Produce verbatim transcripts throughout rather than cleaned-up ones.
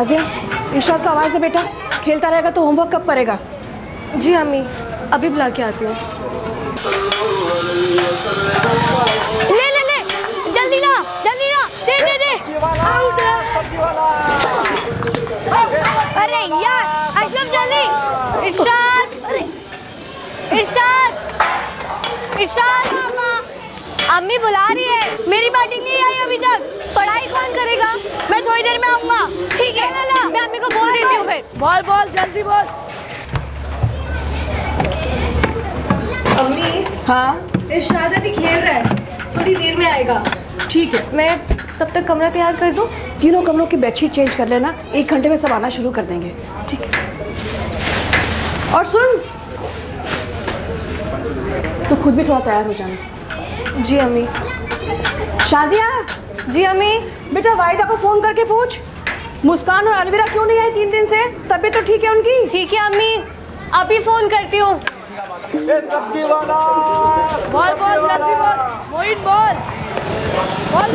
शाजिया, इरशाद को आवाज़ दे बेटा, खेलता रहेगा तो होमवर्क कब करेगा? जी अम्मी, अभी बुला के आती हूँ। ले ले ले, जल्दी ना, जल्दी ना, दे दे दे। अरे यार, अशरफ जल्दी। इरशाद, अरे इरशाद, इरशाद। अम्मी बुला रही है, मेरी बैटिंग नहीं आई अभी तक। पढ़ाई कौन करेगा? मैं थोड़ी देर में आऊंगा। ठीक है, मैं अम्मी को बोल देती हूँ फिर। बॉल बॉल जल्दी बॉल। अम्मी। हाँ इरशाद अभी खेल रहा है, थोड़ी देर में आएगा। ठीक है, मैं तब तक कमरा तैयार कर दूँ? तीनों कमरों की बेडशीट चेंज कर लेना, एक घंटे में सब आना शुरू कर देंगे। ठीक है। और सुन, तो खुद भी थोड़ा तैयार हो जाना। जी अम्मी। शाजिया। जी अम्मी। बेटा वाहिदा को फोन करके पूछ, मुस्कान और अलविरा क्यों नहीं आई तीन दिन से? तबीयत तो ठीक है उनकी? ठीक है अम्मी, अभी फोन करती हूँ। सब्जी वाला बॉल बॉल जल्दी बॉल, मोइन बॉल बॉल।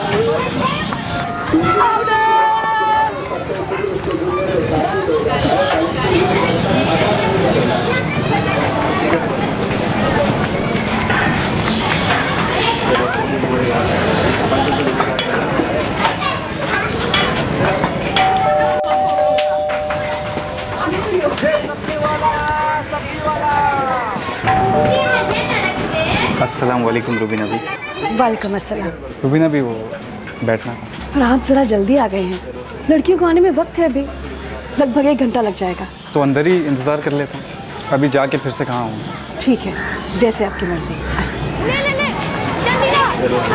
अस्सलाम वालेकुम रुबीना भी। वालेकुम अस्सलाम। रुबीना भी, वो बैठना। पर आप जरा जल्दी आ गए हैं, लड़कियों को आने में वक्त है, अभी लगभग एक घंटा लग जाएगा। तो अंदर ही इंतज़ार कर लेता हूँ, अभी जाके फिर से कहाँ हूँ। ठीक है, जैसे आपकी मर्जी। ले ले ले, जल्दी ना।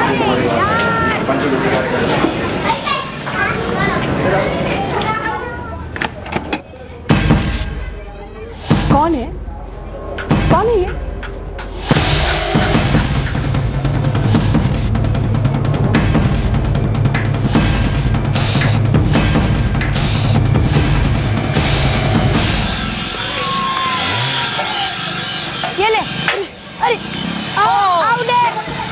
कौन है? कौन है ये? ये ले। अरे आउट है,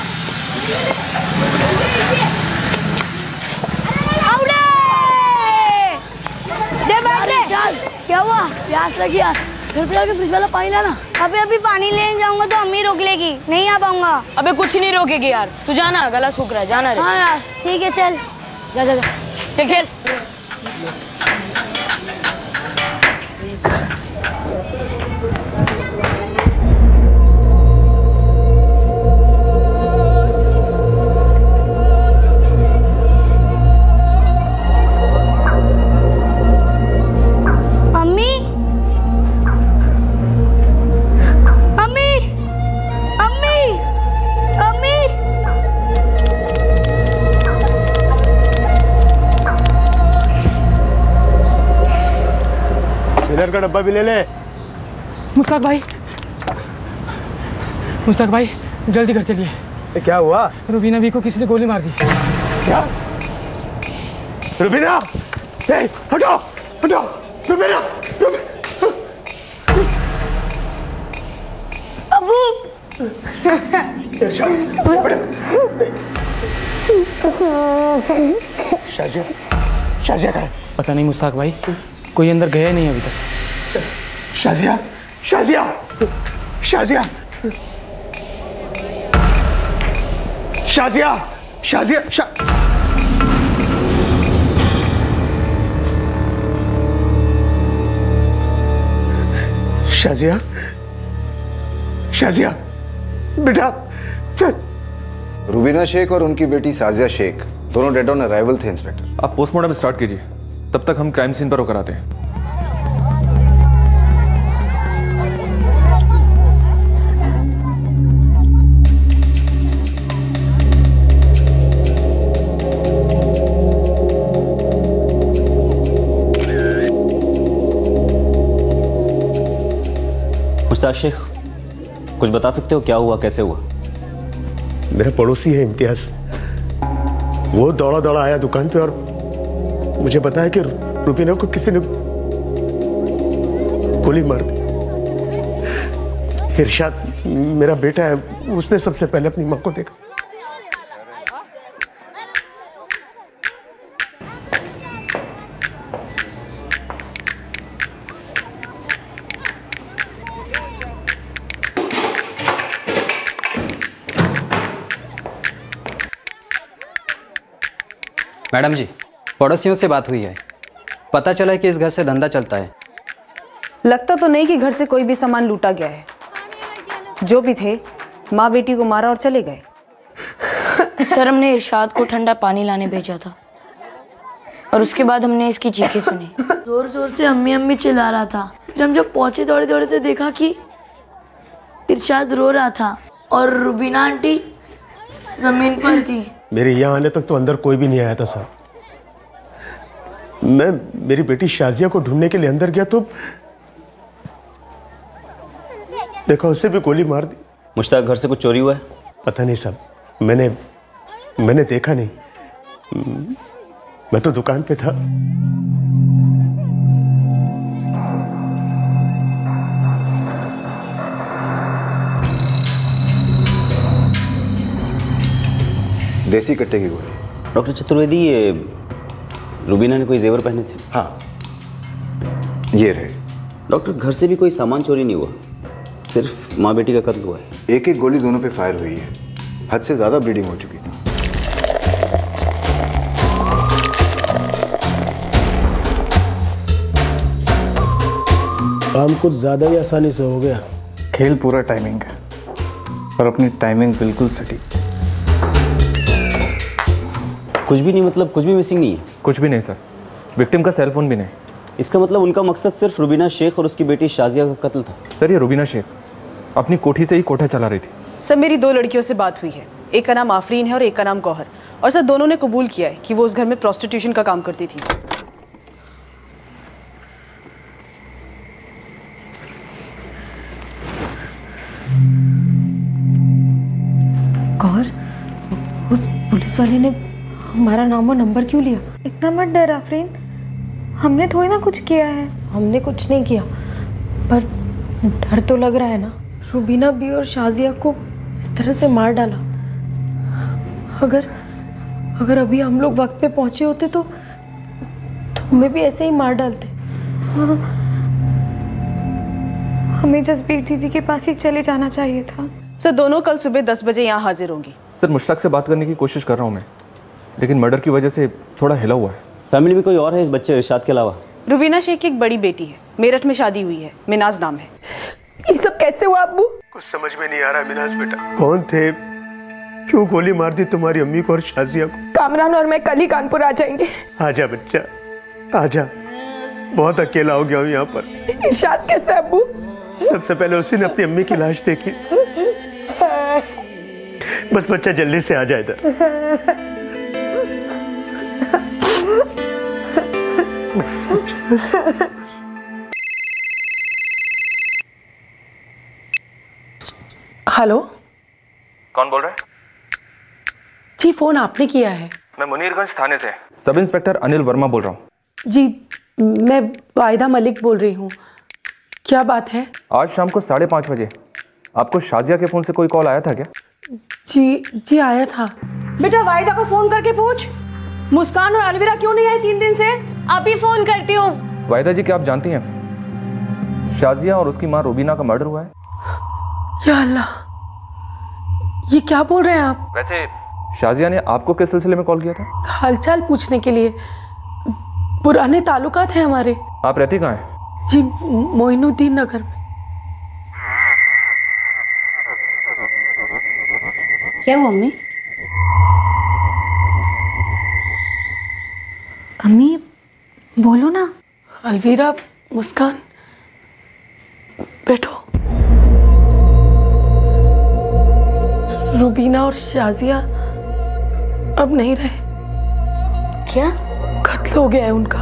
आउट है। दे बैठ दे। क्या हुआ? प्यास लगी यार, फिर फिर फ्रिज वाला पानी लाना। अबे अभी पानी लेने जाऊंगा तो अम्मी रोक लेगी, नहीं आ पाऊंगा। अबे कुछ नहीं रोकेगी यार, तू जाना, गला सूख रहा है, जाना रे। हाँ यार ठीक है, चल जा जा जा, चल खेल। का डब्बा भी ले ले। मुश्ताक भाई, मुश्ताक भाई जल्दी घर चलिए। क्या हुआ? रुबीना भी को किसी ने गोली मार दी। क्या? रुबीना, ए, हटो, हटो, रुबीना, अबू। शाजिया, शाजिया कहाँ है? पता नहीं मुश्ताक भाई, कोई अंदर गया नहीं अभी तक। शाजिया, शाजिया, शाजिया, शाजिया, शाजिया, शा... शाजिया, शाजिया, बेटा, चल। रुबीना शेख और उनकी बेटी साजिया शेख दोनों डेड ऑन अराइवल थे इंस्पेक्टर। आप पोस्टमार्टम स्टार्ट कीजिए, तब तक हम क्राइम सीन पर होकर आते हैं। मुश्ताक शेख, कुछ बता सकते हो क्या हुआ, कैसे हुआ? मेरा पड़ोसी है इम्तियाज, वो दौड़ा दौड़ा आया दुकान पे और मुझे बताया कि रुबीना को किसी ने गोली मार दी। इरशाद मेरा बेटा है, उसने सबसे पहले अपनी माँ को देखा। मैडम जी, पड़ोसियों से बात हुई है, पता चला है कि इस घर से धंधा चलता है। लगता तो नहीं कि घर से कोई भी सामान लूटा गया है। जो भी थे माँ बेटी को मारा और चले गए। सर, हमने इरशाद को ठंडा पानी लाने भेजा था और उसके बाद हमने इसकी चीखें सुनी। जोर जोर से अम्मी अम्मी चिल्ला रहा था। फिर हम जब पहुंचे दौड़े दौड़े तो देखा कि इरशाद रो रहा था और रुबीना आंटी जमीन पर थी। मेरे यहाँ आने तक तो अंदर कोई भी नहीं आया था साहब। मैं मेरी बेटी शाजिया को ढूंढने के लिए अंदर गया तो देखा उसे भी गोली मार दी। मुश्ताक, घर से कुछ चोरी हुआ है? पता नहीं साहब, मैंने मैंने देखा नहीं, मैं तो दुकान पे था। देसी कट्टे की गोली। डॉक्टर चतुर्वेदी, ये रुबीना ने कोई जेवर पहने थे? हाँ, ये रहे। डॉक्टर, घर से भी कोई सामान चोरी नहीं हुआ, सिर्फ माँ बेटी का कत्ल हुआ है। एक एक गोली दोनों पे फायर हुई है, हद से ज्यादा ब्लीडिंग हो चुकी थी। काम कुछ ज्यादा ही आसानी से हो गया। खेल पूरा टाइमिंग है, पर अपनी टाइमिंग बिल्कुल सटीक। कुछ भी नहीं मतलब कुछ भी मिसिंग नहीं है? कुछ भी नहीं सर, विक्टिम का सेल फोन भी नहीं। इसका मतलब उनका मकसद सिर्फ रुबीना शेख और उसकी बेटी शाजिया का कत्ल था। सर, ये रुबीना शेख अपनी कोठी से ही कोठा चला रही थी। सर, मेरी दो लड़कियों से बात हुई है, एक का नाम आफरीन है और एक का नाम गौहर, और सर दोनों ने कबूल किया है कि वो उस घर में प्रोस्टिट्यूशन का काम करती थी। गौहर, उस पुलिस वाले ने हमारा नाम और नंबर क्यों लिया? इतना मत डर आफरीन, हमने थोड़ी ना कुछ किया है। हमने कुछ नहीं किया, पर डर तो लग रहा है ना। रुबीना भी और शाजिया को इस तरह से मार डाला। अगर अगर अभी हम लोग वक्त पे पहुंचे होते तो तो हमें भी ऐसे ही मार डालते। हाँ, हमें जसबीर दीदी के पास ही चले जाना चाहिए था। सर, दोनों कल सुबह दस बजे यहाँ हाजिर होंगी। सर, मुश्ताक से बात करने की कोशिश कर रहा हूँ मैं, लेकिन मर्डर की वजह से थोड़ा हिला हुआ है। फैमिली में कोई और है इस बच्चे इरशाद के अलावा? रुबीना शेख की एक बड़ी बेटी है, मेरठ में शादी हुई है, मिनाज नाम है। ये सब कैसे हुआ अब्बू? कुछ समझ में नहीं आ रहा मिनाज बेटा, कौन थे, क्यों गोली मार दी तुम्हारी अम्मी को और शाजिया को? कामरान और मैं कल ही कानपुर आ जाएंगे। आजा बच्चा, आजा, बहुत अकेला हो गया हूँ यहाँ पर। इरशाद कैसा है अब्बू? सबसे पहले उसी ने अपनी अम्मी की लाश देखी। बस बच्चा जल्दी से आ जाए इधर। बस बच्चा। हेलो, कौन बोल रहा है? जी, फोन आपने किया है। मैं मुनीरगंज थाने से सब इंस्पेक्टर अनिल वर्मा बोल रहा हूँ। जी, मैं वाहिदा मलिक बोल रही हूँ। क्या बात है? आज शाम को साढ़े पाँच बजे आपको शाजिया के फोन से कोई कॉल आया था क्या? जी जी आया था। बेटा, वाहिदा को फोन करके पूछ, मुस्कान और अलविरा क्यों नहीं आई तीन दिन से? अभी फोन करती हूँ। वाहिदा जी, क्या आप जानती हैं शाजिया और उसकी माँ रुबीना का मर्डर हुआ है? या अल्लाह, ये क्या बोल रहे हैं आप? वैसे शाजिया ने आपको किस सिलसिले में कॉल किया था? हालचाल पूछने के लिए। पुराने ताल्लुकात हैं हमारे। आप रहती कहाँ हैं? जी, मोइनुद्दीन नगर में। क्या हुआ अम्मी? अम्मी बोलो ना। अलविरा, मुस्कान, बैठो। रुबीना और शाजिया अब नहीं रहे। क्या? कत्ल हो गया है उनका।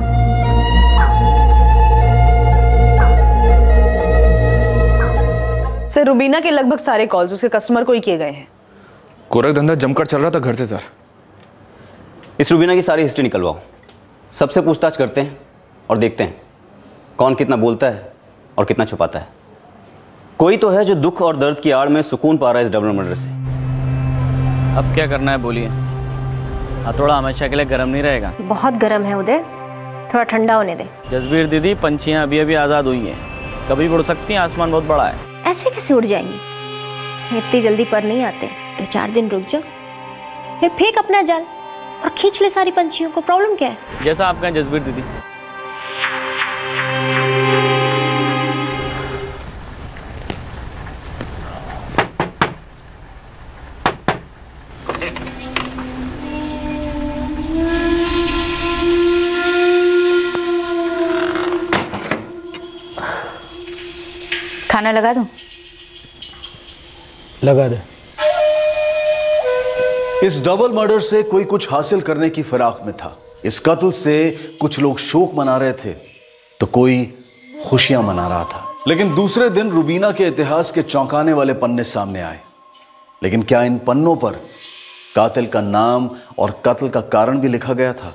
सर, रुबीना के लगभग सारे कॉल्स उसके कस्टमर को ही किए गए हैं। गोरख धंधा जमकर चल रहा था घर से सर। इस रुबीना की सारी हिस्ट्री निकलवाओ, सबसे पूछताछ करते हैं और देखते हैं कौन कितना बोलता है और कितना छुपाता है। कोई तो है जो दुख और दर्द की आड़ में सुकून पा रहा है इस डबल मर्डर से। अब क्या करना है बोलिए? हथौड़ा हमेशा के लिए गर्म नहीं रहेगा। बहुत गर्म है उदय, थोड़ा ठंडा होने दे। जसबीर दीदी, पंछियाँ अभी अभी आज़ाद हुई हैं, कभी उड़ सकती हैं, आसमान बहुत बड़ा है। ऐसे कैसे उड़ जाएंगी? इतनी जल्दी पर नहीं आते, तो चार दिन रुक जाओ, फिर फेंक अपना जाल, और खींच ले सारी पंछियों को। प्रॉब्लम क्या है? जैसा आप कहें जसबीर दीदी। खाना लगा दूं? लगा दे। इस डबल मर्डर से कोई कुछ हासिल करने की फिराक में था। इस कत्ल से कुछ लोग शोक मना रहे थे तो कोई खुशियां मना रहा था। लेकिन दूसरे दिन रुबीना के इतिहास के चौंकाने वाले पन्ने सामने आए। लेकिन क्या इन पन्नों पर कातिल का नाम और कत्ल का कारण भी लिखा गया था?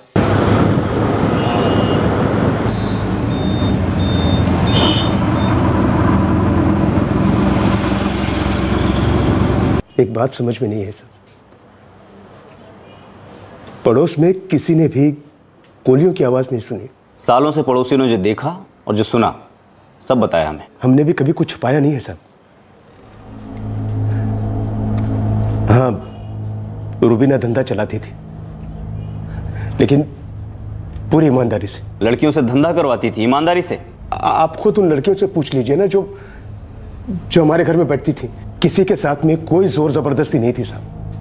एक बात समझ में नहीं है सर, पड़ोस में किसी ने भी गोलियों की आवाज नहीं सुनी। सालों से पड़ोसियों ने जो देखा और जो सुना सब बताया हमें। हमने भी कभी कुछ छुपाया नहीं है सर। हाँ, रुबीना धंधा चलाती थी, लेकिन पूरी ईमानदारी से। लड़कियों से धंधा करवाती थी ईमानदारी से? आ, आप खुद उन लड़कियों से पूछ लीजिए ना जो जो हमारे घर में बैठती थी। किसी के साथ में कोई जोर जबरदस्ती नहीं थी साहब,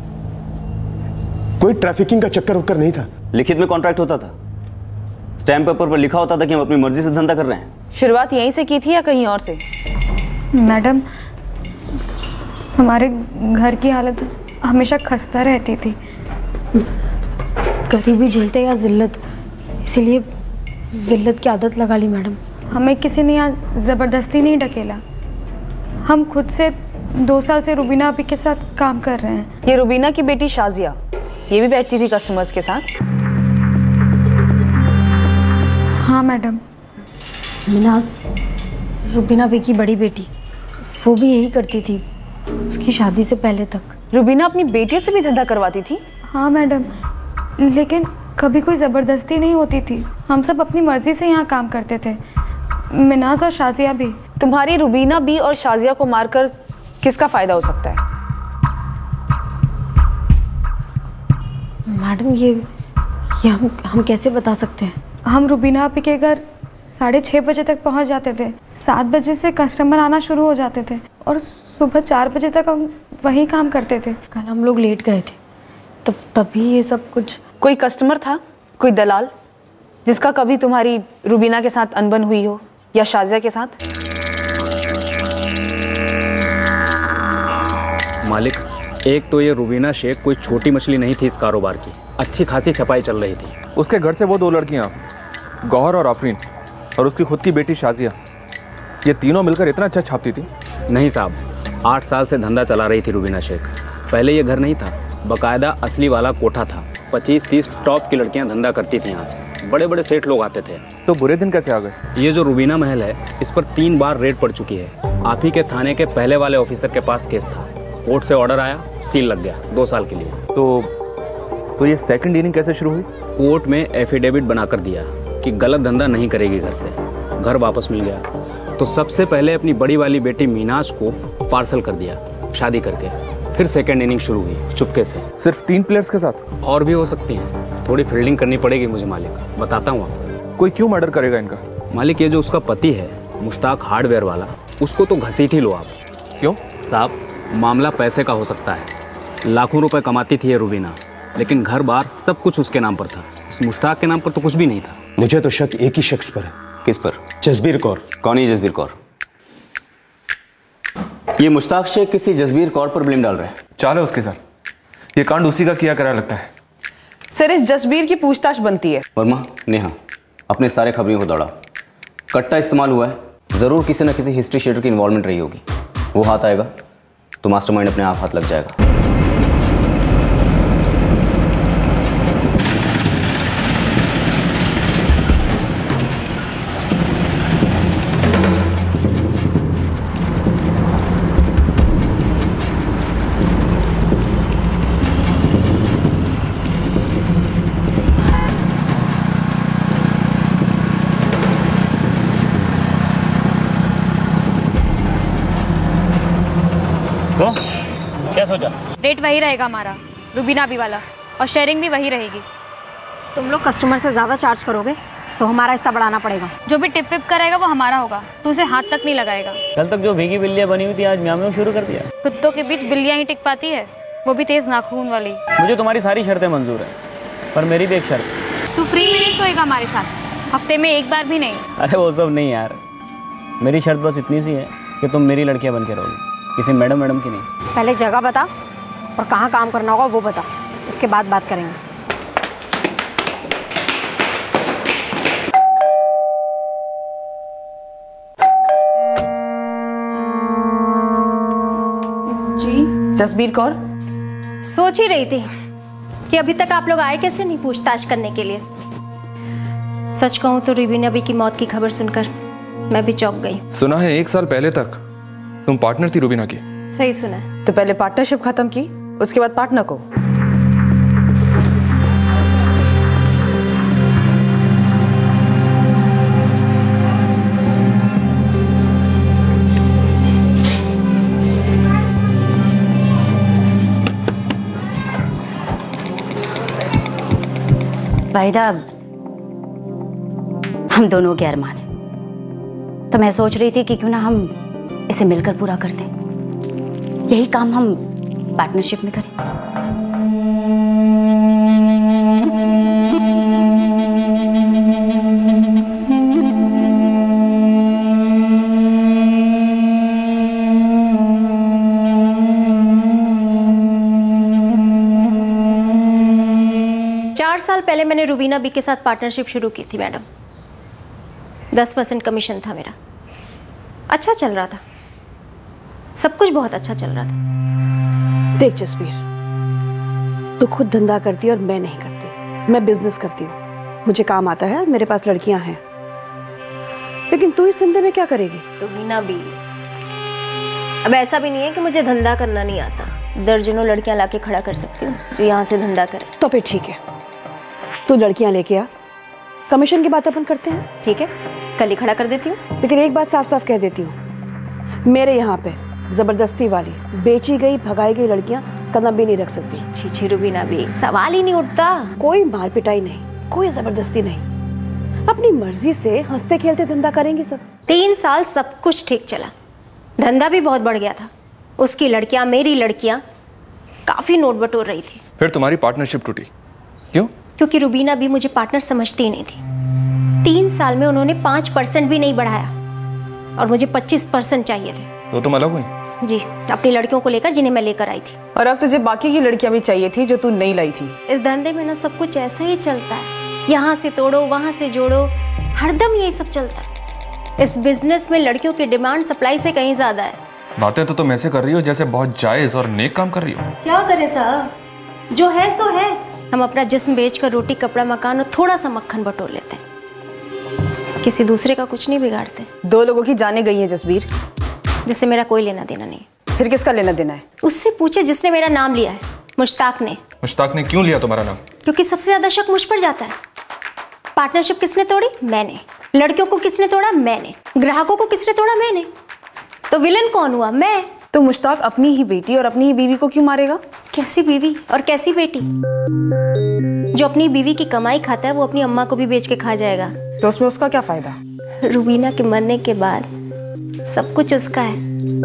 कोई ट्रैफिकिंग का चक्कर वक्कर नहीं था। लिखित में कॉन्ट्रैक्ट होता था, स्टैम्प पेपर पर लिखा होता था कि हम अपनी मर्जी से धंधा कर रहे हैं। शुरुआत यहीं से की थी या कहीं और से? मैडम, हमारे घर की हालत हमेशा खस्ता रहती थी। गरीबी झेलते या जिल्लत, इसीलिए जिल्लत की आदत लगा ली मैडम। हमें किसी ने यहाँ ज़बरदस्ती नहीं ढकेला, हम खुद से दो साल से रुबीना अभी के साथ काम कर रहे हैं। ये रुबीना की बेटी शाजिया, ये भी बैठती थी कस्टमर्स के साथ? हाँ मैडम, मिनाज रुबीना बी की बड़ी बेटी, वो भी यही करती थी उसकी शादी से पहले तक। रुबीना अपनी बेटियों से भी धंधा करवाती थी? हाँ मैडम, लेकिन कभी कोई ज़बरदस्ती नहीं होती थी, हम सब अपनी मर्जी से यहाँ काम करते थे, मिनाज और शाजिया भी। तुम्हारी रुबीना बी और शाजिया को मारकर किसका फायदा हो सकता है? मैडम ये ये हम हम कैसे बता सकते हैं? हम रुबीना आपी के घर साढ़े छः बजे तक पहुंच जाते थे, सात बजे से कस्टमर आना शुरू हो जाते थे और सुबह चार बजे तक हम वहीं काम करते थे। कल हम लोग लेट गए थे, तब तभी ये सब कुछ। कोई कस्टमर था, कोई दलाल जिसका कभी तुम्हारी रुबीना के साथ अनबन हुई हो या शाजिया के साथ? मालिक, एक तो ये रुबीना शेख कोई छोटी मछली नहीं थी इस कारोबार की, अच्छी खासी छपाई चल रही थी। उसके घर से वो दो लड़कियां, गौहर और आफरीन, और उसकी खुद की बेटी शाजिया, ये तीनों मिलकर इतना अच्छा छापती थी। नहीं साहब, आठ साल से धंधा चला रही थी रुबीना शेख। पहले ये घर नहीं था, बाकायदा असली वाला कोठा था। पच्चीस तीस टॉप की लड़कियां धंधा करती थी यहाँ से, बड़े बड़े सेठ लोग आते थे। तो बुरे दिन कैसे आ गए? ये जो रुबीना महल है, इस पर तीन बार रेड पड़ चुकी है। आप ही के थाने के पहले वाले ऑफिसर के पास केस था, कोर्ट से ऑर्डर आया, सील लग गया दो साल के लिए। तो तो ये सेकंड इनिंग कैसे शुरू हुई? कोर्ट में एफिडेविट बनाकर दिया कि गलत धंधा नहीं करेगी घर से, घर वापस मिल गया। तो सबसे पहले अपनी बड़ी वाली बेटी मीनाज को पार्सल कर दिया शादी करके, फिर सेकंड इनिंग शुरू हुई चुपके से। सिर्फ तीन प्लेयर्स के साथ? और भी हो सकती हैं, थोड़ी फील्डिंग करनी पड़ेगी मुझे मालिक, बताता हूँ आपको। कोई क्यों मर्डर करेगा इनका? मालिक, ये जो उसका पति है मुश्ताक हार्डवेयर वाला, उसको तो घसीट ही लो आप। क्यों साहब? मामला पैसे का हो सकता है। लाखों रुपए कमाती थी ये रुबीना, लेकिन घर बार सब कुछ उसके नाम पर था, इस मुश्ताक के नाम पर तो कुछ भी नहीं था। मुझे तो शक एक ही शख्स पर है। किस पर? जसबीर कौर। कौन है जसबीर कौर? ये मुश्ताक शेख किसी जसबीर कौर पर ब्लेम डाल रहा है। चाल है उसके साथ, ये कांड उसी का किया करा लगता है। सर, इस जसबीर की पूछताछ बनती है। वर्मा, नेहा, अपने सारे खबरों को दौड़ा। कट्टा इस्तेमाल हुआ है, जरूर किसी न किसी हिस्ट्री शीटर की इन्वॉल्वमेंट रही होगी। वो हाथ आएगा तो मास्टरमाइंड अपने आप हाथ लग जाएगा। तो क्या सोचा? रेट वही रहेगा हमारा, रुबीना भी वाला, और शेयरिंग भी वही रहेगी। तुम लोग कस्टमर से ज़्यादा चार्ज करोगे तो हमारा हिस्सा बढ़ाना पड़ेगा। जो भी टिप विप करेगा वो हमारा होगा, तू उसे हाथ तक नहीं लगाएगा। कल तक जो भीगी बिल्लियाँ बनी हुई थी आज म्याऊ म्याऊ शुरू कर दिया। कुत्तों के बीच बिल्लियाँ ही टिक पाती है, वो भी तेज नाखून वाली। मुझे तुम्हारी सारी शर्तें मंजूर है, पर मेरी भी एक शर्त। तू फ्री में नहीं सोएगा हमारे साथ, हफ्ते में एक बार भी नहीं। अरे वो सब नहीं यार, मेरी शर्त बस इतनी सी है कि तुम मेरी लड़कियां बन के रहोगी, किसी मैडम मैडम की नहीं। पहले जगह बता और कहाँ काम करना होगा वो बता, उसके बाद बात करेंगे। जी जसबीर कौर, सोच ही रही थी कि अभी तक आप लोग आए कैसे नहीं पूछताछ करने के लिए। सच कहूं तो रुबीना बी की मौत की खबर सुनकर मैं भी चौंक गई। सुना है एक साल पहले तक तुम पार्टनर थी रुबीना की। सही सुना है। तो पहले पार्टनरशिप खत्म की, उसके बाद पार्टनर को। वाहिदा, हम दोनों के अरमान हैं, तो मैं सोच रही थी कि क्यों ना हम इसे मिलकर पूरा कर दें। यही काम हम पार्टनरशिप में करें। चार साल पहले मैंने रुबीना बी के साथ पार्टनरशिप शुरू की थी मैडम। दस परसेंट कमीशन था मेरा, अच्छा चल रहा था, सब कुछ बहुत अच्छा चल रहा था। देख जसबीर, तू खुद धंधा करती है और मैं नहीं करती। मैं बिजनेस करती हूँ, मुझे काम आता है, मेरे पास लड़कियां हैं। लेकिन तू इस धंधे में क्या करेगी? रुबीना बी, अब ऐसा भी नहीं है कि मुझे धंधा करना नहीं आता। दर्जनों लड़कियां लाके खड़ा कर सकती हूँ जो यहाँ से धंधा करे। तो फिर ठीक है, तू लड़कियां लेके आ, कमीशन की बात अपन करते हैं। ठीक है, कल ही खड़ा कर देती हूँ। लेकिन एक बात साफ साफ कह देती हूँ, मेरे यहाँ पे जबरदस्ती वाली बेची गई भगाई गई लड़कियां कदम भी नहीं रख सकती। छी छी रुबीना बी, सवाल ही नहीं उठता। कोई मार पिटाई नहीं, कोई जबरदस्ती नहीं, अपनी मर्जी से हंसते खेलते धंधा करेंगे सब। तीन साल सब कुछ ठीक चला, धंधा भी बहुत बढ़ गया था। उसकी लड़कियां, मेरी लड़कियां काफी नोट बटोर रही थी। फिर तुम्हारी पार्टनरशिप टूटी क्यों? क्योंकि रुबीना भी मुझे पार्टनर समझती ही नहीं थी। तीन साल में उन्होंने पाँच परसेंट भी नहीं बढ़ाया और मुझे पच्चीस परसेंट चाहिए थे। तो तुम अलग हुई? जी, अपनी लड़कियों को लेकर जिन्हें मैं लेकर आई थी। और अब तुझे बाकी की लड़कियां भी चाहिए थी जो तू नहीं लाई थी। इस धंधे में ना सब कुछ ऐसा ही चलता है, यहाँ से तोड़ो वहाँ से जोड़ो, हरदम यही सब चलता है। इस बिजनेस में लड़कियों की डिमांड सप्लाई से कहीं ज्यादा है। बातें तो तुम ऐसे कर रही हो जैसे बहुत जायज और नेक काम कर रही हो। क्या करे साहब, जो है सो है। हम अपना जिस्म बेचकर रोटी कपड़ा मकान और थोड़ा सा मक्खन बटोर लेते हैं, किसी दूसरे का कुछ नहीं बिगाड़ते। दो लोगों की जाने गई हैं जसबीर, जिससे मेरा कोई लेना देना नहीं। फिर किसका लेना देना है? उससे पूछे जिसने मेरा नाम लिया है, मुश्ताक ने। मुश्ताक ने क्यों लिया तुम्हारा नाम? क्योंकि सबसे ज्यादा शक मुझ पर जाता है। पार्टनरशिप किसने तोड़ी? मैंने। लड़कियों को किसने तोड़ा? मैंने। ग्राहकों को किसने तोड़ा? मैंने। तो विलन कौन हुआ? मैं। तो मुश्ताक अपनी ही बेटी और अपनी ही बीवी को क्यों मारेगा? कैसी बीवी और कैसी बेटी? जो अपनी बीवी की कमाई खाता है वो अपनी अम्मा को भी बेच के खा जाएगा। तो उसमें उसका क्या फायदा? रुबीना के मरने के बाद सब कुछ उसका है।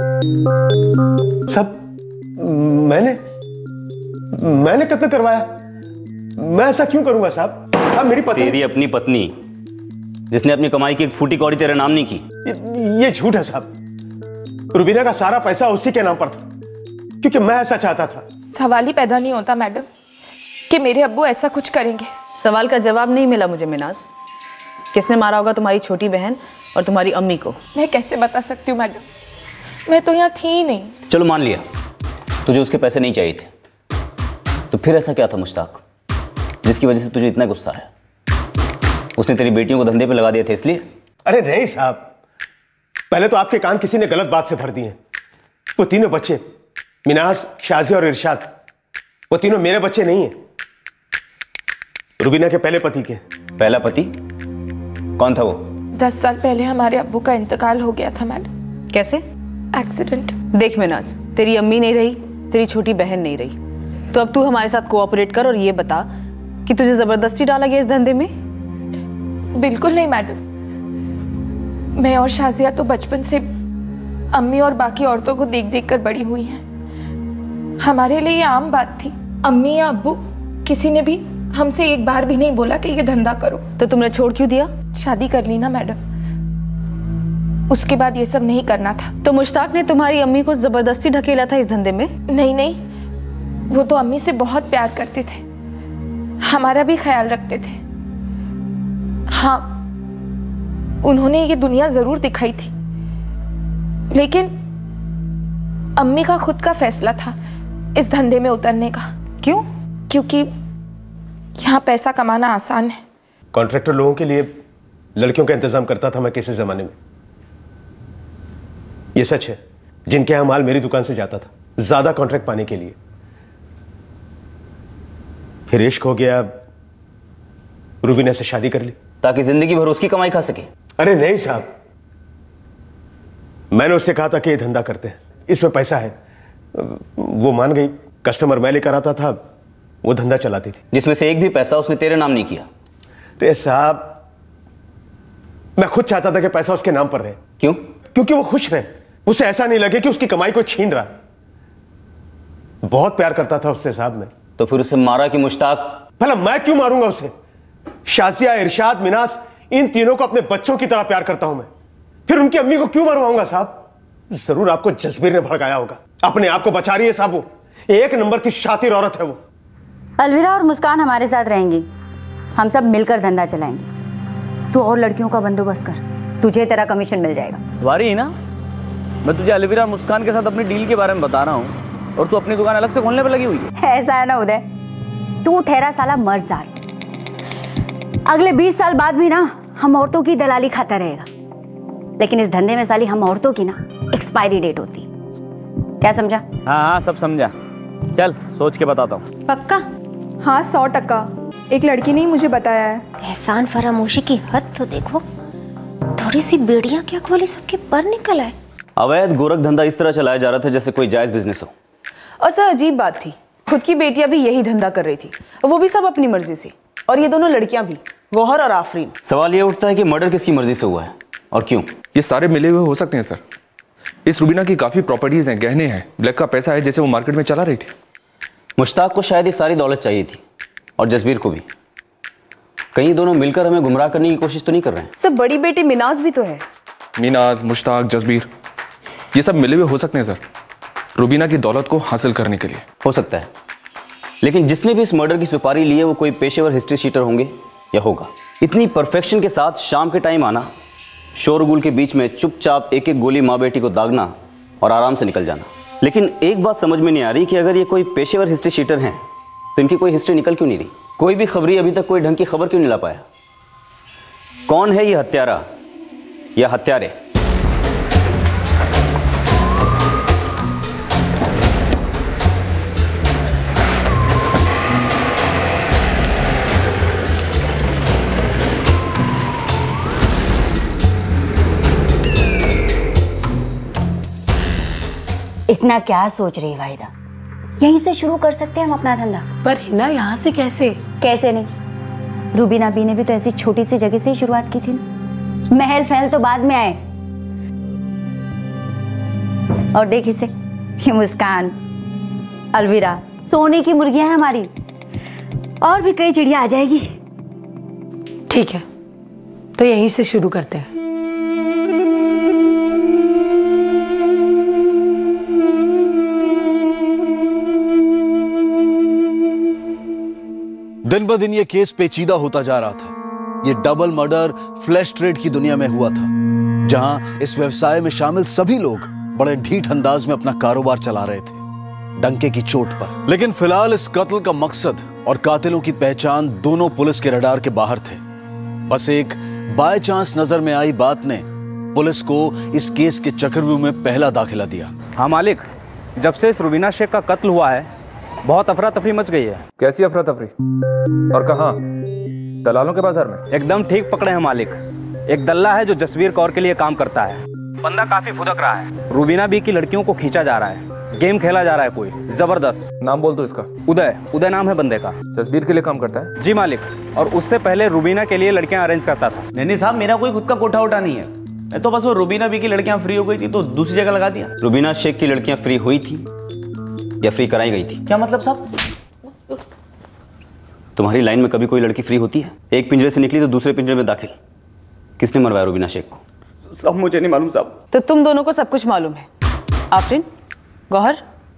सब मैंने मैंने कत्ल करवाया? मैं ऐसा क्यों करूंगा साहब? साहब मेरी पत्नी। तेरी अपनी पत्नी जिसने अपनी कमाई की एक फूटी कौड़ी तेरे नाम नहीं की। ये, ये झूठ है साहब। रुबीना का सारा पैसा उसी के नाम पर था क्योंकि मैं ऐसा चाहता था। सवाल ही पैदा नहीं होता मैडम कि मेरे अब्बू ऐसा कुछ करेंगे। सवाल का जवाब नहीं मिला मुझे मिनाज। किसने मारा होगा तुम्हारी छोटी बहन और तुम्हारी अम्मी को? मैं कैसे बता सकती हूँ मैडम, मैं तो यहाँ थी ही नहीं। चलो मान लिया तुझे उसके पैसे नहीं चाहिए थे, तो फिर ऐसा क्या था मुश्ताक जिसकी वजह से तुझे इतना गुस्सा है? उसने तेरी बेटियों को धंधे पे लगा दिया था इसलिए? अरे नहीं साहब, पहले तो आपके कान किसी ने गलत बात से भर दिए। वो तीनों बच्चे, मिनाज, शाजिया और इरशाद, वो तीनों मेरे बच्चे नहीं हैं, रुबीना के पहले पति के। पहला पति कौन था वो? दस साल पहले हमारे अब्बू का इंतकाल हो गया था मैडम। कैसे? एक्सीडेंट। देख मिनाज, तेरी अम्मी नहीं रही, तेरी छोटी बहन नहीं रही, तो अब तू हमारे साथ कोऑपरेट कर और ये बता कि तुझे जबरदस्ती डाला गया इस धंधे में? बिल्कुल नहीं मैडम, मैं और शाजिया तो बचपन से अम्मी और बाकी औरतों को देख देख कर बड़ी हुई हैं। हमारे लिए ये आम बात थी। अम्मी या अब्बू किसी ने भी हमसे एक बार भी नहीं बोला कि ये धंधा करो। तो तुमने छोड़ क्यों दिया? शादी कर ली ना मैडम, उसके बाद ये सब नहीं करना था। तो मुश्ताक ने तुम्हारी अम्मी को जबरदस्ती ढकेला था इस धंधे में? नहीं नहीं, वो तो अम्मी से बहुत प्यार करते थे, हमारा भी ख्याल रखते थे। हाँ, उन्होंने ये दुनिया जरूर दिखाई थी, लेकिन अम्मी का खुद का फैसला था इस धंधे में उतरने का। क्यों? क्योंकि यहाँ पैसा कमाना आसान है। कॉन्ट्रैक्टर लोगों के लिए लड़कियों का इंतजाम करता था मैं किसी जमाने में, ये सच है। जिनके यहां माल मेरी दुकान से जाता था ज्यादा कॉन्ट्रैक्ट पाने के लिए। फिर इश्क हो गया, रूबीना से शादी कर ली ताकि जिंदगी भर उसकी कमाई खा सके। अरे नहीं साहब, मैंने उससे कहा था कि ये धंधा करते हैं, इसमें पैसा है। वो मान गई। कस्टमर मैं लेकर आता था, वो धंधा चलाती थी। जिसमें से एक भी पैसा उसने तेरे नाम नहीं किया। अरे साहब, मैं खुद चाहता था कि पैसा उसके नाम पर रहे। क्यों? क्योंकि वो खुश रहे, उसे ऐसा नहीं लगे कि उसकी कमाई को छीन रहा। बहुत प्यार करता था उससे साहब मैं। तो फिर उसे मारा कि मुश्ताक? भला मैं क्यों मारूंगा उसे? शाजिया, इरशाद, मिनास, इन तीनों को अपने बच्चों की तरह प्यार करता हूं मैं। फिर उनकी अम्मी को क्यों मरवाऊंगा साहब? जरूर आपको जसबीर ने भड़काया होगा। अपने आप को बचा रही है साहब, वो एक नंबर की शातिर औरत है वो। अलविरा और मुस्कान हमारे साथ रहेंगी, हम सब मिलकर धंधा चलाएंगे। तू और लड़कियों का बंदोबस्त कर, तुझे तेरा कमीशन मिल जाएगा। वारी है ना, मैं तुझे अलविरा और मुस्कान के साथ अपनी डील के बारे में बता रहा हूँ और तू अपनी दुकान अलग से खोलने पर लगी हुई है। ऐसा है ना उदय, तू ठहरा साला मर्द। अगले बीस साल बाद भी ना हम औरतों की दलाली खाता रहेगा, लेकिन इस धंधे में साली हम औरतों की ना एक्सपायरी डेट होती। क्या समझा? हाँ हाँ सब समझा। चल सोच के बताता हूँ। पक्का? हाँ सौ टक्का। एक लड़की ने ही मुझे बताया है। एहसान फरामोशी की हद तो देखो, थोड़ी सी बेड़ियां क्या खोली, सबके पर निकल आए। अवैध गोरख धंधा इस तरह चलाया जा रहा था जैसे कोई जायज बिजनेस हो। और सर अजीब बात थी, खुद की बेटियां भी यही धंधा कर रही थी, वो भी सब अपनी मर्जी से। और ये दोनों लड़कियां भी, गौहर और आफरीन। सवाल ये उठता है कि मर्डर किसकी मर्जी से हुआ है और क्यों? ये सारे मिले हुए हो सकते हैं सर। इस रूबीना की काफी प्रॉपर्टीज हैं, गहने हैं, ब्लैक का पैसा है जैसे वो मार्केट में चला रही थी। मुश्ताक को शायद ये सारी दौलत चाहिए थी और जसबीर को भी। कहीं दोनों मिलकर हमें गुमराह करने की कोशिश तो नहीं कर रहे हैं? सर बड़ी बेटी मिनाज भी तो है। मिनाज, मुश्ताक, जसबीर, ये सब मिले हुए हो सकते हैं सर, रूबीना की दौलत को हासिल करने के लिए। हो सकता है, लेकिन जिसने भी इस मर्डर की सुपारी ली है वो कोई पेशेवर हिस्ट्री शीटर होंगे या होगा। इतनी परफेक्शन के साथ शाम के टाइम आना, शोरगुल के बीच में चुपचाप एक एक गोली माँ बेटी को दागना और आराम से निकल जाना। लेकिन एक बात समझ में नहीं आ रही कि अगर ये कोई पेशेवर हिस्ट्री शीटर हैं तो इनकी कोई हिस्ट्री निकल क्यों नहीं रही? कोई भी खबरी अभी तक कोई ढंग की खबर क्यों नहीं ला पाया? कौन है ये हत्यारा या हत्यारे? इतना क्या सोच रही है वाहिदा? यहीं से शुरू कर सकते हैं हम अपना धंधा। पर हिना यहाँ से कैसे? कैसे नहीं, रूबीना बी ने भी तो ऐसी छोटी सी जगह से ही शुरुआत की थी ना। महल फहल तो बाद में आए। और देख इसे, ये मुस्कान, अलविरा, सोने की मुर्गियां हैं हमारी। और भी कई चिड़िया आ जाएगी। ठीक है, तो यहीं से शुरू करते हैं। दिन ब दिन ये केस पेचीदा होता जा रहा था। ये डबल मर्डर फ्लैश ट्रेड की दुनिया में हुआ था, जहां इस व्यवसाय में शामिल सभी लोग बड़े ढीठ अंदाज में अपना कारोबार चला रहे थे, डंके की चोट पर। लेकिन फिलहाल इस कत्ल का मकसद और कातिलों की पहचान दोनों पुलिस के रडार के बाहर थे। बस एक बाय चांस नजर में आई बात ने पुलिस को इस केस के चक्रव्यूह में पहला दाखिला दिया। हाँ मालिक, जब से इस रूबीना शेख का कत्ल हुआ है बहुत अफरा तफरी मच गई है। कैसी अफरा तफरी और कहाँ? दलालों के बाजार में? एकदम ठीक पकड़े हैं मालिक। एक दल्ला है जो जसबीर कौर के लिए काम करता है। बंदा काफी फुदक रहा है। रूबीना बी की लड़कियों को खींचा जा रहा है, गेम खेला जा रहा है कोई जबरदस्त। नाम बोल दो इसका। उदय, उदय नाम है बंदे का। तस्वीर के लिए काम करता है? जी मालिक, और उससे पहले रूबीना के लिए लड़कियां अरेंज करता था। नहीं नहीं साहब, मेरा कोई खुद का कोठा उठा नहीं है। मैं तो बस वो रूबीना बी की लड़कियां फ्री हो गई थी तो दूसरी जगह लगा दिया। रूबीना शेख की लड़कियां फ्री हुई थी या फ्री कराई गई थी? क्या मतलब साहब? तुम्हारी लाइन में कभी कोई लड़की फ्री होती है? एक पिंजरे से निकली तो दूसरे पिंजरे में दाखिल। किसने मरवाया रूबीना शेख को? साहब मुझे नहीं मालूम साहब। तो तुम दोनों को सब कुछ मालूम है? आफरीन, गौहर,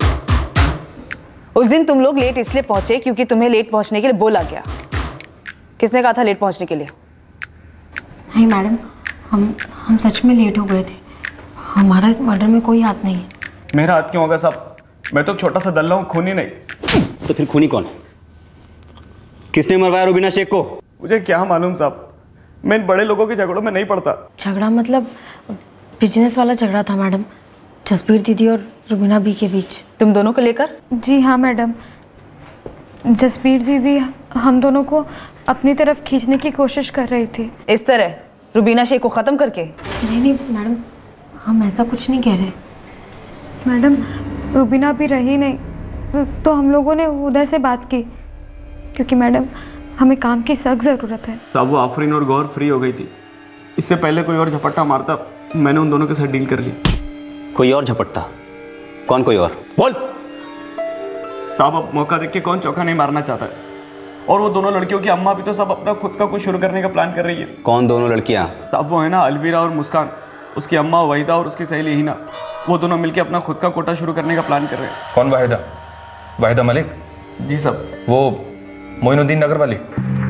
उस दिन तुम लोग लेट इसलिए पहुंचे क्योंकि तुम्हें लेट पहुंचने के लिए बोला गया। किसने कहा था लेट पहुंचने के लिए? नहीं मैडम, हम हम सच में लेट हो गए थे। हमारा इस मर्डर में कोई हाथ नहीं है। मेरा हाथ क्यों होगा साहब? मैं तो छोटा सा दल्ला हूँ, खूनी नहीं। तो फिर खूनी कौन है? किसने मरवाया रूबीना शेख को? मुझे क्या मालूम साहब, मैं इन बड़े लोगों के झगड़ों में नहीं पड़ता। झगड़ा मतलब बिजनेस वाला झगड़ा था मैडम, जसबीर दीदी और रूबीना बी के बीच। तुम दोनों को लेकर? जी हाँ मैडम, जसबीर दीदी हम दोनों को अपनी तरफ खींचने की कोशिश कर रही थी। इस तरह रूबीना शेख को ख़त्म करके? नहीं नहीं मैडम, हम ऐसा कुछ नहीं कह रहे। मैडम, रूबीना भी रही नहीं तो हम लोगों ने उदय से बात की, क्योंकि मैडम हमें काम की सख्त ज़रूरत है। साहब वो आफरीन और गौर फ्री हो गई थी, इससे पहले कोई और झपट्टा मारता मैंने उन दोनों के साथ डील कर ली। कोई और झपट्टा? कौन कोई और? बोल साहब, अब मौका देख के कौन चौका नहीं मारना चाहता है। और वो दोनों लड़कियों की अम्मा भी तो सब अपना खुद का कुछ शुरू करने का प्लान कर रही है। कौन दोनों लड़कियां? साहब वो है ना अलवीरा और मुस्कान, उसकी अम्मा वाहिदा और उसकी सहेली हिना, वो दोनों मिलके अपना खुद का कोटा शुरू करने का प्लान कर रहे हैं। कौन वाहिदा? वाहिदा मलिक? जी साहब। वो मोइनुद्दीन नगर वाली?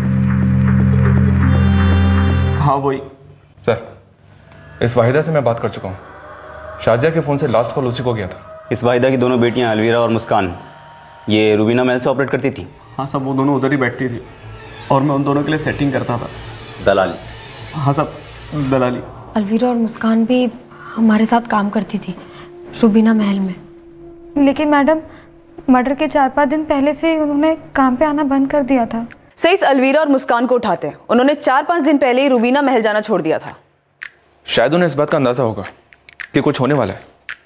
हाँ वही। सर, इस वाहिदा से मैं बात कर चुका हूँ। शाजिया के फ़ोन से लास्ट कॉल उसी को गया था। इस वाहिदा की दोनों बेटियां अलवीरा और मुस्कान ये रूबीना महल से ऑपरेट करती थी? हाँ साहब, वो दोनों उधर ही बैठती थी और मैं उन दोनों के लिए सेटिंग करता था। दलाली? हाँ साहब, दलाली। अलवीरा और मुस्कान भी हमारे साथ काम करती थी रूबीना महल में। लेकिन मैडम मर्डर के चार पाँच दिन पहले से उन्होंने काम पे आना बंद कर दिया था। सही, इस अलवीरा और मुस्कान को उठाते हैं। उन्होंने चार पाँच दिन पहले ही रूबीना महल जाना छोड़ दिया था। शायद उन्हें इस बात का अंदाजा होगा कि कुछ होने वाला है।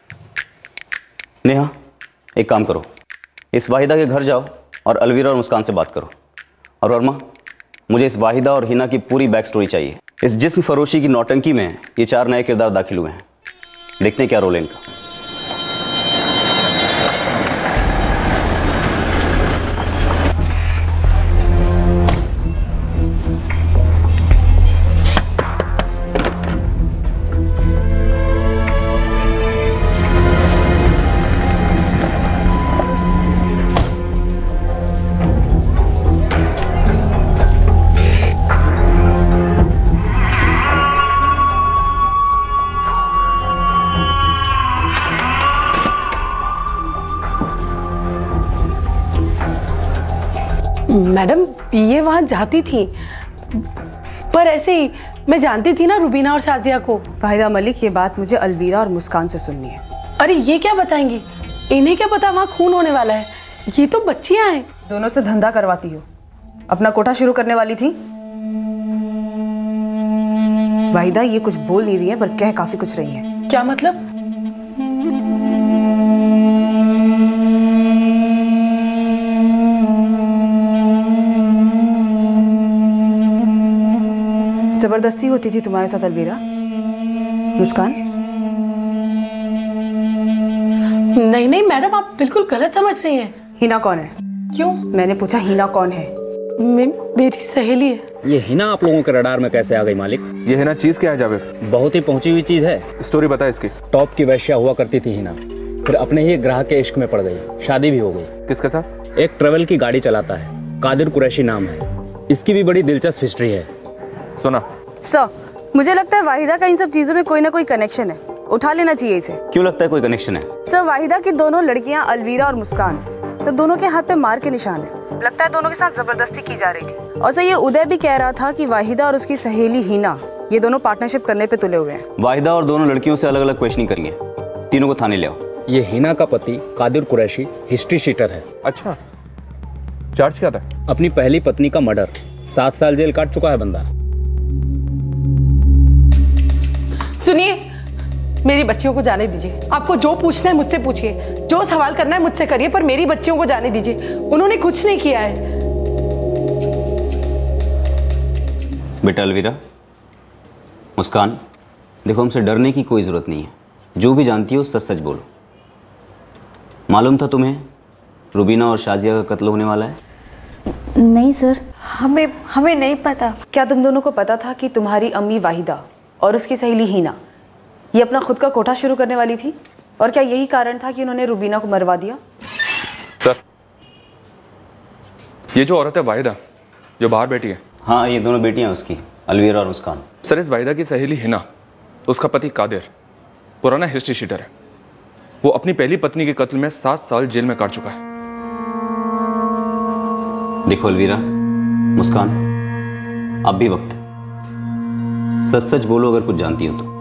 नेहा, एक काम करो, इस वाहिदा के घर जाओ और अलवीरा और मुस्कान से बात करो। और वर्मा, मुझे इस वाहिदा और हिना की पूरी बैक स्टोरी चाहिए। इस जिस्म फरोशी की नौटंकी में ये चार नए किरदार दाखिल हुए हैं, देखते हैं क्या रोल है इनका। मैडम ये वहाँ जाती थी, पर ऐसे ही मैं जानती थी ना रूबीना और शाजिया को। वाहिदा मलिक, ये बात मुझे अलवीरा और मुस्कान से सुननी है। अरे ये क्या बताएंगी? इन्हें क्या पता वहाँ खून होने वाला है? ये तो बच्चियां हैं। दोनों से धंधा करवाती हो, अपना कोठा शुरू करने वाली थी। वाहिदा ये कुछ बोल नहीं रही है पर कह काफी कुछ रही है। क्या मतलब? जबरदस्ती होती थी तुम्हारे साथ अलवीरा? मुस्कान? नहीं नहीं मैडम, आप बिल्कुल गलत समझ रही हैं। हिना कौन है? क्यों? मैंने पूछा हिना कौन है? मे, मेरी सहेली है। ये हिना आप लोगों के रडार में कैसे आ गई मालिक? ये हिना चीज क्या है जावेद? बहुत ही पहुंची हुई चीज है। स्टोरी बता इसकी। टॉप की वैश्या हुआ करती थी हिना, फिर अपने ही ग्राहक के इश्क में पड़ गई, शादी भी हो गई। किसके साथ? एक ट्रेवल की गाड़ी चलाता है, कादिर कुरैशी नाम है। इसकी भी बड़ी दिलचस्प हिस्ट्री है। सुना सर, मुझे लगता है वाहिदा का इन सब चीजों में कोई ना कोई कनेक्शन है। उठा लेना चाहिए इसे। क्यों लगता है कोई कनेक्शन है? सर, वाहिदा की दोनों लड़कियां अलवीरा और मुस्कान, सर दोनों के हाथ पे मार के निशान है। लगता है दोनों के साथ जबरदस्ती की जा रही थी। और सर ये उदय भी कह रहा था कि वाहिदा और उसकी सहेली हिना ये दोनों पार्टनरशिप करने पे तुले हुए हैं। वाहिदा और दोनों लड़कियों से अलग अलग क्वेश्चनिंग करेंगे, तीनों को थाने ले आओ। ये हिना का पति कादिर कुरैशी हिस्ट्री शीटर है। अच्छा, चार्ज क्या था? अपनी पहली पत्नी का मर्डर, सात साल जेल काट चुका है बंदा। सुनिए, मेरी बच्चियों को जाने दीजिए। आपको जो पूछना है मुझसे पूछिए, जो सवाल करना है मुझसे करिए, पर मेरी बच्चियों को जाने दीजिए। उन्होंने कुछ नहीं किया है। बेटा अलवीरा, मुस्कान, देखो हमसे डरने की कोई ज़रूरत नहीं है। जो भी जानती हो सच सच बोलो। मालूम था तुम्हें रुबीना और शाजिया का कत्ल होने वाला है? नहीं सर, हमें हमें नहीं पता। क्या तुम दोनों को पता था कि तुम्हारी अम्मी वाहिदा और उसकी सहेली हीना ये अपना खुद का कोठा शुरू करने वाली थी? और क्या यही कारण था कि उन्होंने रुबीना को मरवा दिया? सर, ये जो औरत है वाहिदा, जो बाहर बैठी है। हाँ, ये दोनों बेटियां उसकी, अलवीरा और मुस्कान। सर, इस वाहिदा की सहेली हिना, उसका पति कादिर पुराना हिस्ट्री शीटर है। वो अपनी पहली पत्नी के कत्ल में सात साल जेल में काट चुका है। देखो अलवीरा, मुस्कान, अब भी वक्त है। सच सच बोलो अगर कुछ जानती हो तो।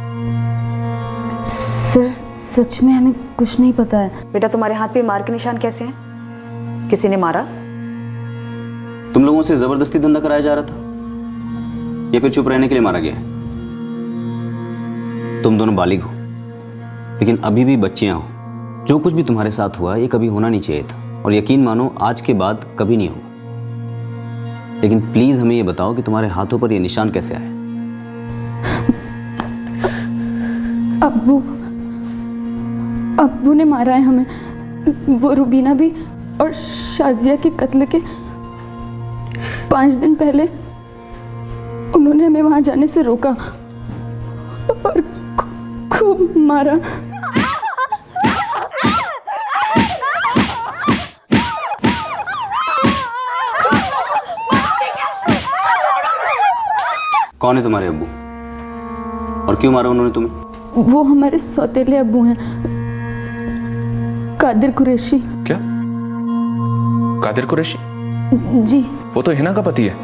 सर, सच में हमें कुछ नहीं पता है। बेटा, तुम्हारे हाथ पे मार के निशान कैसे हैं? किसी ने मारा? तुम लोगों से जबरदस्ती धंधा कराया जा रहा था या फिर चुप रहने के लिए मारा गया? तुम दोनों बालिग हो, लेकिन अभी भी बच्चियां हो। जो कुछ भी तुम्हारे साथ हुआ ये कभी होना नहीं चाहिए था, और यकीन मानो आज के बाद कभी नहीं होगा। लेकिन प्लीज हमें ये बताओ कि तुम्हारे हाथों पर ये निशान कैसे आए? अब्बू अब्बू ने मारा है हमें। वो रुबीना भी और शाजिया के कत्ल के पांच दिन पहले उन्होंने हमें वहां जाने से रोका और खूब मारा। कौन है तुम्हारे अब्बू और क्यों मारा उन्होंने तुम्हें? वो हमारे सौतेले अब्बू हैं, कादिर कुरैशी। क्या? कादिर कुरैशी? जी। वो तो हिना का पति है।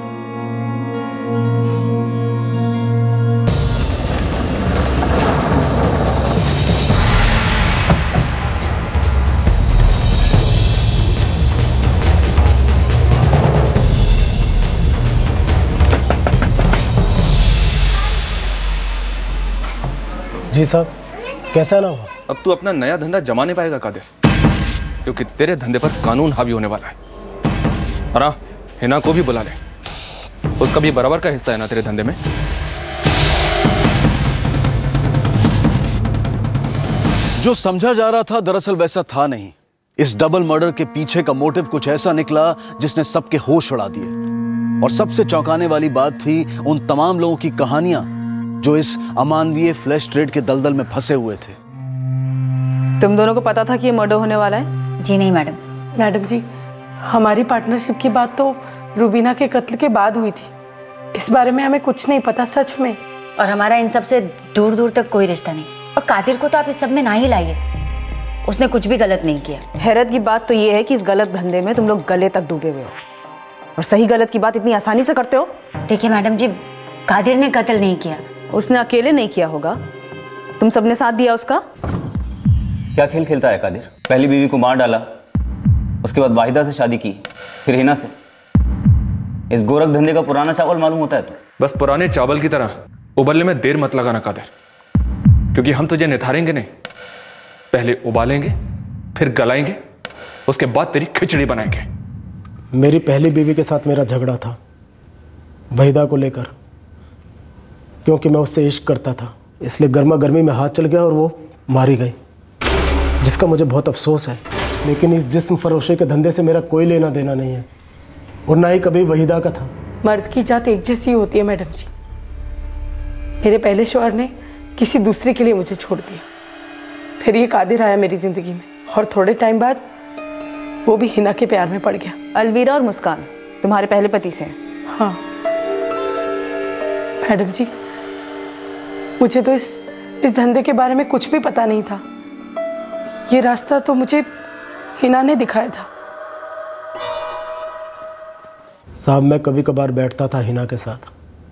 जी साहब, कैसा ना हुआ? अब तू अपना नया धंधा जमा नहीं पाएगा कादिर, क्योंकि तेरे धंधे पर कानून हावी होने वाला है। और हाँ, हिना को भी बुला ले, उसका भी बराबर का हिस्सा है ना तेरे धंधे में। जो समझा जा रहा था दरअसल वैसा था नहीं। इस डबल मर्डर के पीछे का मोटिव कुछ ऐसा निकला जिसने सबके होश उड़ा दिए। और सबसे चौंकाने वाली बात थी उन तमाम लोगों की कहानियां जो इस अमानवीय फ्लैश ट्रेड के दलदल में फंसे हुए थे। तुम दोनों को पता था कि ये मर्डर होने वाला है? जी नहीं मैडम। मैडम जी, हमारी पार्टनरशिप की बात तो रुबीना के कत्ल के बाद हुई थी। इस बारे में हमें कुछ नहीं पता सच में। और हमारा इन सब से दूर दूर तक कोई रिश्ता नहीं। और कादिर को तो आप इस सब में ना ही लाइए, उसने कुछ भी गलत नहीं किया। हैरत की बात तो ये है कि इस गलत धंधे में तुम लोग गले तक डूबे हुए हो, और सही गलत की बात इतनी आसानी से करते हो। देखिए मैडम जी, कादिर ने कत्ल नहीं किया। उसने अकेले नहीं किया होगा, तुम सबने साथ दिया उसका। क्या खेल खेलता है कादिर? पहली बीवी को मार डाला, उसके बाद वाहिदा से शादी की, फिर हिना से। इस गोरख धंधे का पुराना चावल मालूम होता है तो? बस पुराने चावल की तरह उबलने में देर मत लगाना कादिर, क्योंकि हम तुझे निथारेंगे नहीं, पहले उबालेंगे फिर गलाएंगे, उसके बाद तेरी खिचड़ी बनाएंगे। मेरी पहली बीवी के साथ मेरा झगड़ा था वाहिदा को लेकर, क्योंकि मैं उससे इश्क करता था, इसलिए गर्मा गर्मी में हाथ चल गया और वो मारी गई, जिसका मुझे बहुत अफसोस है। लेकिन इस जिस्म फरोशी के धंधे से मेरा कोई लेना देना नहीं है, और ना ही कभी वाहिदा का था। मर्द की जात एक जैसी होती है मैडम जी। मेरे पहले शौहर ने किसी दूसरे के लिए मुझे छोड़ दिया, फिर ये कादिर आया मेरी जिंदगी में, और थोड़े टाइम बाद वो भी हिना के प्यार में पड़ गया। अलवीरा और मुस्कान तुम्हारे पहले पति से हैं? हाँ मैडम जी, मुझे तो इस इस धंधे के बारे में कुछ भी पता नहीं था। ये रास्ता तो मुझे हिना ने दिखाया था। साहब, मैं कभी कभार बैठता था हिना के साथ,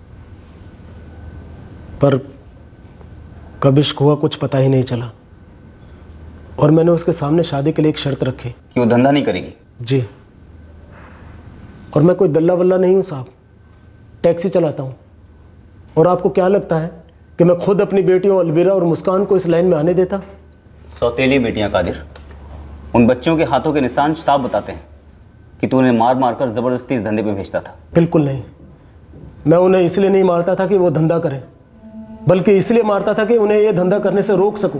पर कब इश्क हुआ कुछ पता ही नहीं चला, और मैंने उसके सामने शादी के लिए एक शर्त रखी कि वो धंधा नहीं करेगी। जी, और मैं कोई दल्ला वल्ला नहीं हूँ साहब, टैक्सी चलाता हूँ। और आपको क्या लगता है कि मैं खुद अपनी बेटियों अलवीरा और मुस्कान को इस लाइन में आने देता? सौतेली बेटियां कादिर, उन बच्चों के हाथों के निशान साफ बताते हैं कि तू उन्हें मार मार कर जबरदस्ती इस धंधे में भेजता था। बिल्कुल नहीं। मैं उन्हें इसलिए नहीं मारता था कि वो धंधा करें, बल्कि इसलिए मारता था कि उन्हें ये धंधा करने से रोक सकूं।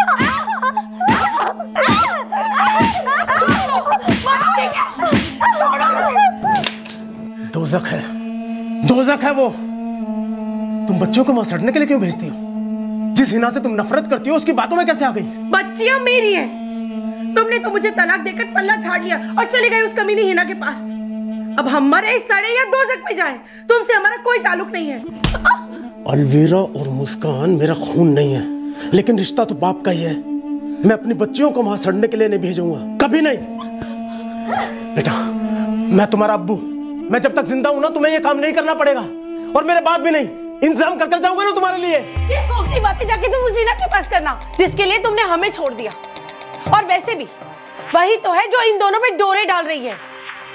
दोज़ख है, दोज़ख है वो। तुम बच्चों को वहां सड़ने के लिए क्यों भेजती हो? जिस हिना से तुम नफरत करती हो उसकी बातों में कैसे आ गई? बच्चियां मेरी हैं। तुमने तो मुझे तलाक देकर पल्ला झाड़ लिया और चली गई उस कमीनी हिना के पास। अब हम मरे, सड़े या दोज़ख में जाएं, तुमसे हमारा कोई ताल्लुक नहीं है। अलवीरा और मुस्कान मेरा खून नहीं है, लेकिन रिश्ता तो बाप का ही है। मैं अपनी बच्चियों को वहां सड़ने के लिए नहीं भेजूंगा, कभी नहीं। बेटा, मैं तुम्हारा अब्बू, मैं जब तक जिंदा हूं ना तुम्हें ये काम नहीं करना पड़ेगा, और मेरे बाद भी नहीं। इंतजाम कर कर जाऊंगा ना तुम्हारे लिए। ये कोकली बातें जाके तुम उस हिना के पास करना जिसके लिए तुमने हमें छोड़ दिया। और वैसे भी वही तो है जो इन दोनों पे डोरे डाल रही है।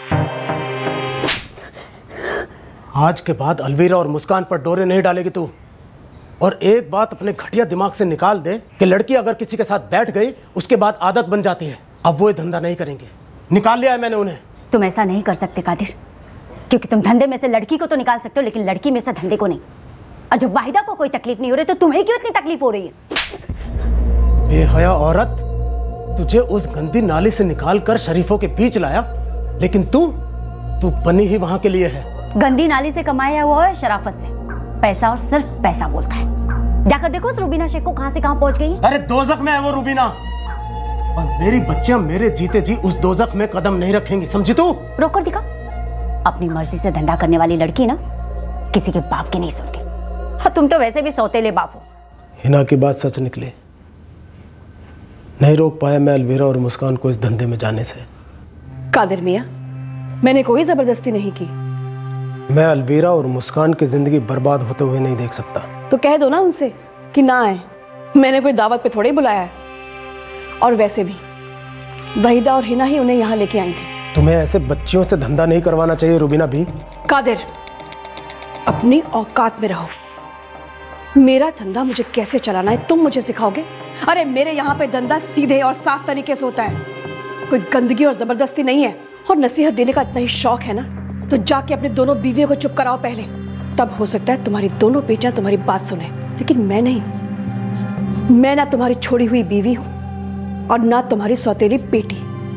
आज के बाद अलवीरा और मुस्कान पर डोरे नहीं डालेगी तू। और एक बात अपने घटिया दिमाग से निकाल दे कि लड़की अगर किसी के साथ बैठ गई उसके बाद आदत बन जाती है। अब वो ये धंधा नहीं करेंगे, निकाल लिया है मैंने उन्हें। तुम ऐसा नहीं कर सकते कादिर, क्योंकि तुम धंधे में से लड़की को तो निकाल सकते हो, लेकिन लड़की में से धंधे को नहीं। और जब वाहिदा को कोई तकलीफ नहीं हो रही तो तुम्हें क्यों इतनी तकलीफ हो रही है? बेहया औरत, तुझे उस गंदी नाली से निकाल कर शरीफों के बीच लाया, लेकिन तू तू बनी ही वहां के लिए है। गंदी नाली से कमाया हुआ है शराफत से। पैसा और सिर्फ पैसा बोलता है। जाकर देखो उस रुबीना शेख को कहां से कहां पहुंच गई है। अरे दोज़ख में है वो रुबीना, और मेरी बच्चियां मेरे जीते जी उस दोज़ख में कदम नहीं रखेंगी, समझी तू? रोक कर दिखा। अपनी मर्जी से धंधा करने वाली लड़की ना किसी के बाप की नहीं सुनती। हाँ, तुम तो वैसे भी सौतेले बाप हो। हिना की बात सच निकली। नहीं रोक पाया मैं अलवीरा और मुस्कान को इस धंधे में जाने से। कादिर मियां, मैंने कोई जबरदस्ती नहीं की। मैं अलवीरा और मुस्कान की जिंदगी बर्बाद होते हुए नहीं देख सकता। तो कह दो ना उनसे कि ना आए। मैंने कोई दावत पे थोड़े ही बुलाया है। और वैसे भी वहीदा और हिना ही उन्हें यहाँ लेके आई थी। तुम्हें ऐसे बच्चियों से धंधा नहीं करवाना चाहिए रुबीना भी। कादिर, अपनी औकात में रहो। मेरा धंधा मुझे कैसे चलाना है तुम मुझे सिखाओगे? अरे मेरे यहाँ पे धंधा सीधे और साफ तरीके से होता है। कोई गंदगी और जबरदस्ती नहीं है। और नसीहत देने का इतना ही शौक है ना, तो जाके अपने दोनों बीवियों को चुप कराओ पहले। तब हो सकता है तुम्हारी दोनों बेटियां तुम्हारी बात सुने, लेकिन मैं नहीं। मैं ना तुम्हारी छोड़ी हुई बीवी हूं और ना तुम्हारी सौतेली बेटी।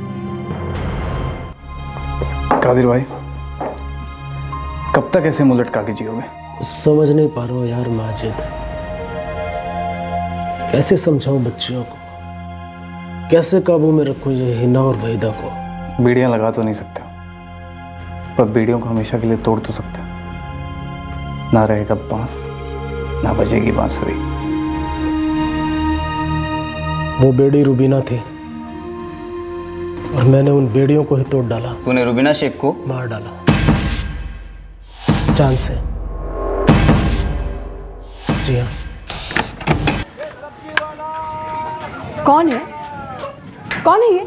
कादिर भाई, कब तक ऐसे मुंह लटका के जियोगे? समझ नहीं पा रहा हूँ यार माजिद, कैसे समझाऊं बच्चियों को, कैसे काबू में रखूं ये हिना और वहीदा को। बीड़ियां लगा तो नहीं सकते, पर बीड़ियों को हमेशा के लिए तोड़ तो सकते। ना रहेगा बांस, ना बजेगी बांसुरी। वो बेड़ी रुबीना थी और मैंने उन बेड़ियों को ही तोड़ डाला। तूने रुबीना शेख को मार डाला जान से। जी हाँ। कौन है? कौन है ये?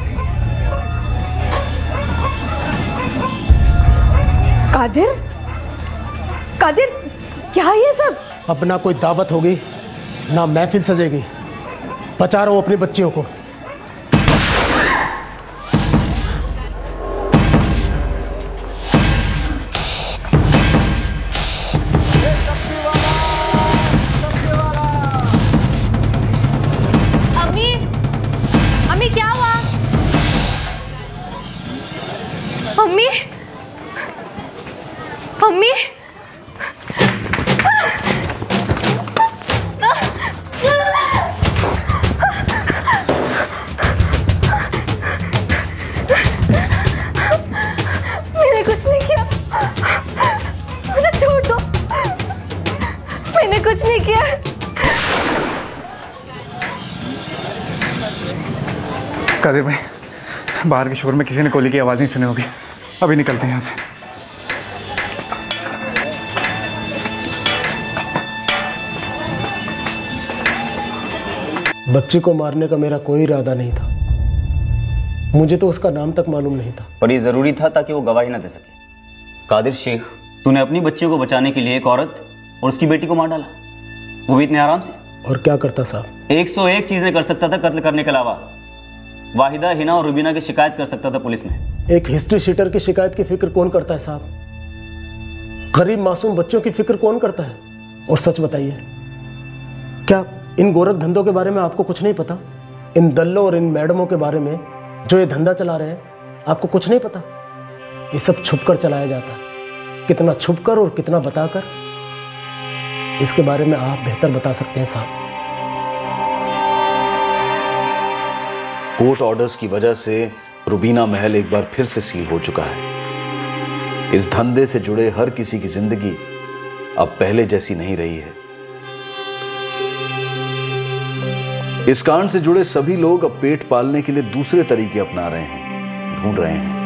कादिर? कादिर, क्या है ये सब? अब ना कोई दावत होगी ना महफिल सजेगी। बचा रहा हूं अपनी बच्चियों को। अम्मी, अम्मी क्या हुआ? अम्मी, अम्मी, मैंने कुछ नहीं किया, मुझे छोड़ दो, मैंने कुछ नहीं किया। कादिर भाई, बाहर के शोर में किसी ने गोली की आवाज नहीं सुनी होगी। अभी निकलते हैं यहाँ से। बच्ची को मारने का मेरा कोई इरादा नहीं था। मुझे तो उसका नाम तक मालूम नहीं था। पर ये जरूरी था ताकि वो गवाही ना दे सके। कादिर शेख, तूने अपनी बच्चियों को बचाने के लिए एक औरत और उसकी बेटी को मार डाला। वो भी इतने आराम से? और क्या करता साहब? एक सौ एक चीजें कर सकता था कत्ल करने के अलावा। वाहिदा, हिना और रुबीना की शिकायत कर सकता था पुलिस में। एक हिस्ट्री शीटर की शिकायत की फिक्र कौन करता है साहब? गरीब मासूम बच्चों की फिक्र कौन करता है? और सच बताइए, क्या इन गोरख धंधों के बारे में आपको कुछ नहीं पता? इन दल्लों और इन मैडमों के बारे में जो ये धंधा चला रहे हैं, आपको कुछ नहीं पता? ये सब छुपकर चलाया जाता है। कितना छुपकर और कितना बताकर, इसके बारे में आप बेहतर बता सकते हैं साहब। कोर्ट ऑर्डर्स की वजह से रुबीना महल एक बार फिर से सील हो चुका है। इस धंधे से जुड़े हर किसी की जिंदगी अब पहले जैसी नहीं रही है। इस कांड से जुड़े सभी लोग अब पेट पालने के लिए दूसरे तरीके अपना रहे हैं, ढूंढ रहे हैं।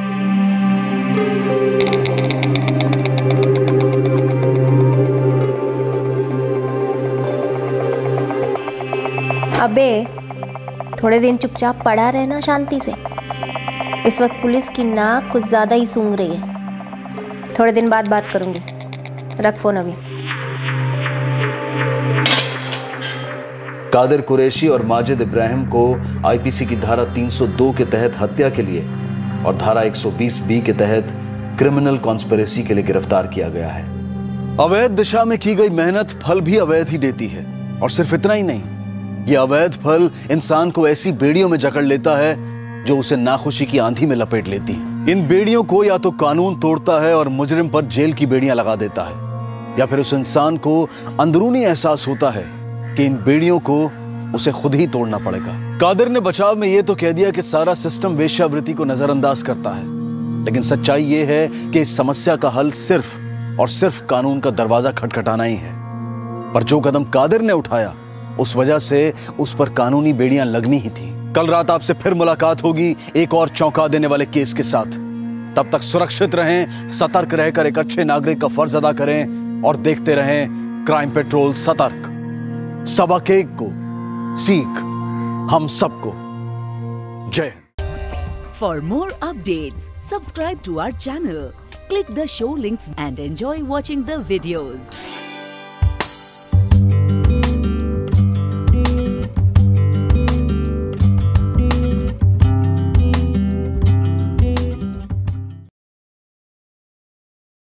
अबे थोड़े दिन चुपचाप पड़ा रहना शांति से। इस वक्त पुलिस की नाक कुछ ज्यादा ही सूंघ रही है। थोड़े दिन बाद बात करूंगी, रख फोन अभी। कादिर कुरैशी और माजिद इब्राहिम को आईपीसी की धारा तीन सौ दो के तहत हत्या के लिए और धारा एक सौ बीस बी के तहत क्रिमिनल कॉन्स्पिरेसी के लिए गिरफ्तार किया गया है। अवैध दिशा में की गई मेहनत फल भी अवैध ही देती है। और सिर्फ इतना ही नहीं, यह अवैध फल इंसान को ऐसी बेड़ियों में जकड़ लेता है जो उसे नाखुशी की आंधी में लपेट लेती है। इन बेड़ियों को या तो कानून तोड़ता है और मुजरिम पर जेल की बेड़ियां लगा देता है, या फिर उस इंसान को अंदरूनी एहसास होता है कि इन बेड़ियों को उसे खुद ही तोड़ना पड़ेगा। कादिर ने बचाव में यह तो कह दिया कि सारा सिस्टम वेश्यावृत्ति को नजरअंदाज करता है, लेकिन सच्चाई यह है कि इस समस्या का हल सिर्फ और सिर्फ कानून का दरवाजा खटखटाना ही है। पर जो कदम कादिर ने उठाया, उस वजह से उस पर कानूनी बेड़ियां लगनी ही थी। कल रात आपसे फिर मुलाकात होगी एक और चौंका देने वाले केस के साथ। तब तक सुरक्षित रहें, सतर्क रहकर एक अच्छे नागरिक का फर्ज अदा करें और देखते रहें क्राइम पेट्रोल सतर्क। सबक एक को सीख हम सबको। जय Hind. For more updates, subscribe to our channel, click the show links and enjoy watching the videos.